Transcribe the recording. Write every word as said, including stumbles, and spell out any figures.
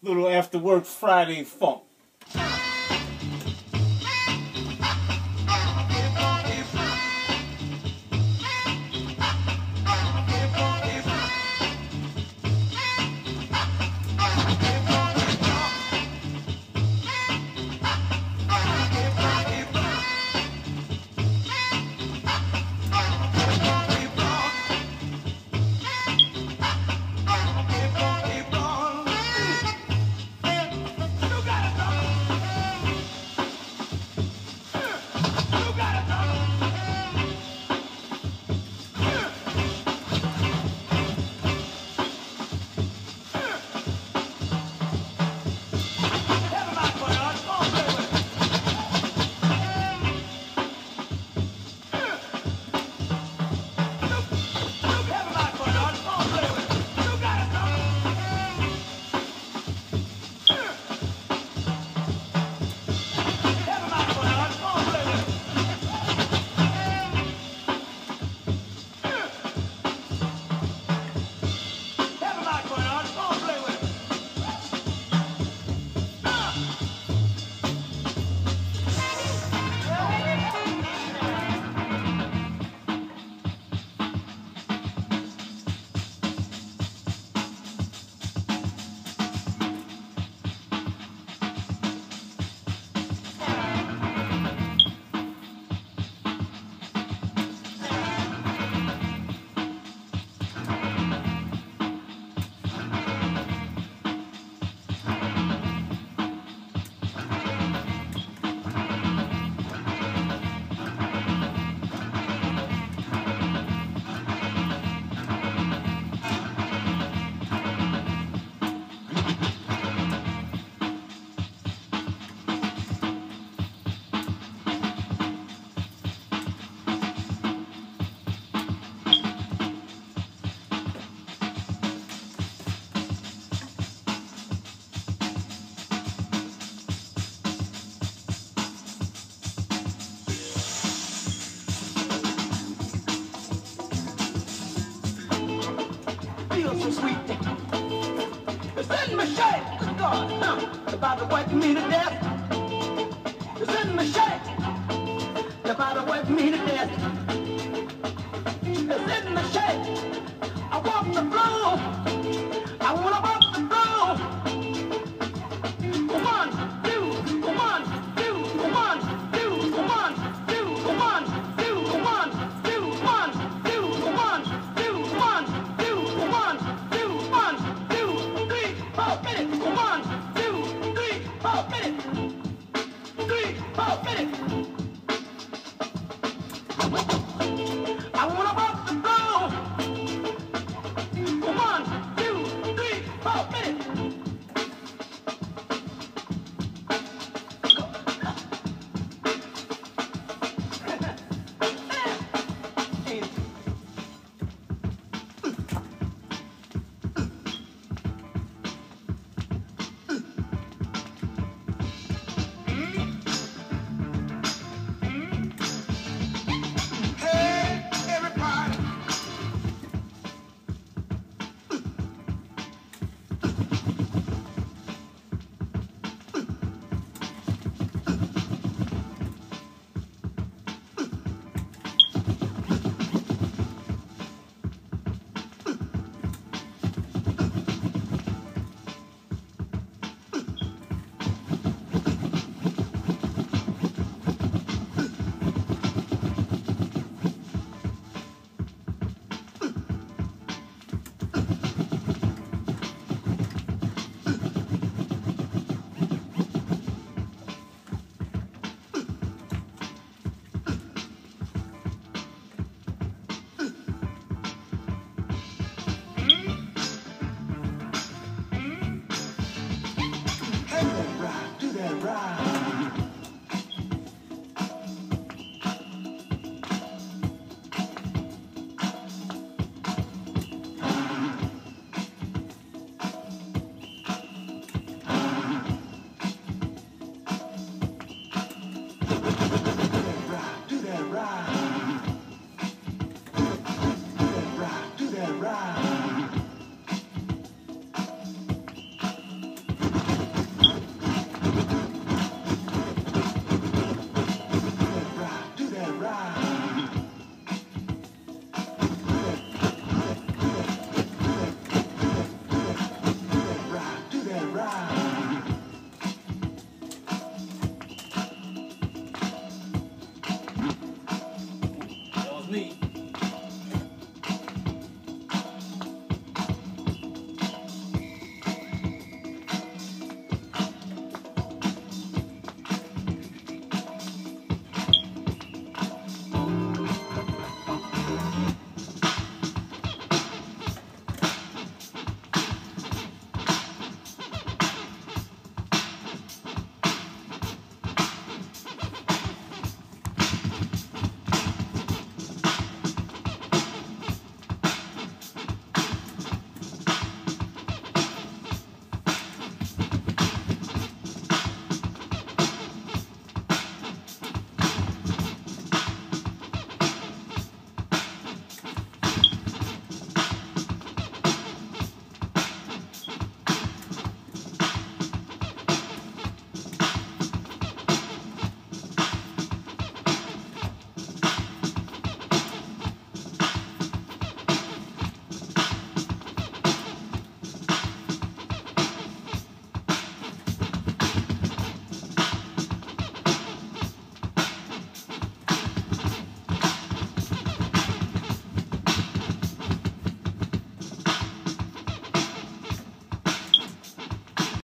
Little after work Friday funk. So sweet. It's in my shape, good God, huh? About to wipe me to death. It's in my shape, about to wipe me to death. It's in my shape. I walk the floor. I wanna walk the floor. One, two, one, two, one, two, one, two, one, two, one, two, one, two, one, two, one, two, one, two, one, two, three, four, minutes. One, two, three, four, minutes. Three, four, minutes. I wanna walk the floor. One, two, three, four, minutes.